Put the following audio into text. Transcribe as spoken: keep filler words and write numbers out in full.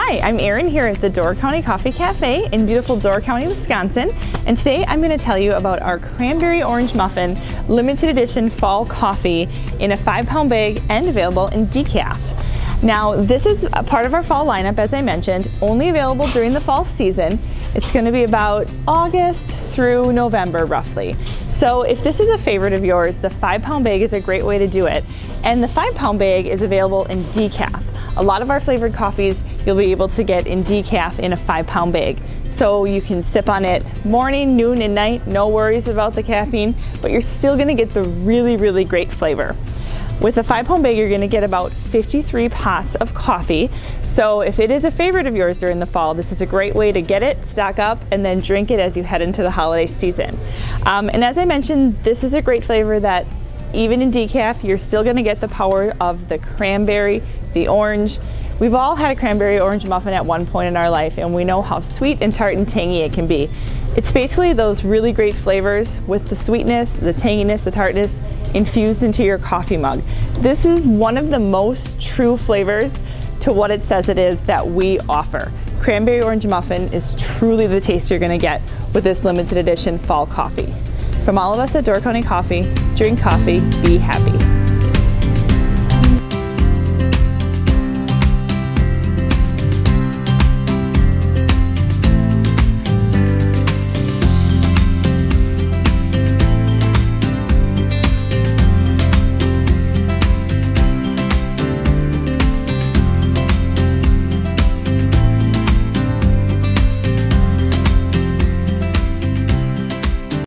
Hi, I'm Erin here at the Door County Coffee Cafe in beautiful Door County, Wisconsin. And today I'm going to tell you about our Cranberry Orange Muffin limited edition fall coffee in a five pound bag and available in decaf. Now, this is a part of our fall lineup, as I mentioned, only available during the fall season. It's going to be about August through November, roughly. So if this is a favorite of yours, the five pound bag is a great way to do it. And the five pound bag is available in decaf. A lot of our flavored coffees you'll be able to get in decaf in a five pound bag. So you can sip on it morning, noon, and night, no worries about the caffeine, but you're still gonna get the really, really great flavor. With a five pound bag, you're gonna get about fifty-three pots of coffee. So if it is a favorite of yours during the fall, this is a great way to get it, stock up, and then drink it as you head into the holiday season. Um, and as I mentioned, this is a great flavor that even in decaf, you're still gonna get the power of the cranberry, the orange. We've all had a cranberry orange muffin at one point in our life, and we know how sweet and tart and tangy it can be. It's basically those really great flavors with the sweetness, the tanginess, the tartness infused into your coffee mug. This is one of the most true flavors to what it says it is that we offer. Cranberry Orange Muffin is truly the taste you're gonna get with this limited edition fall coffee. From all of us at Door County Coffee, drink coffee, be happy.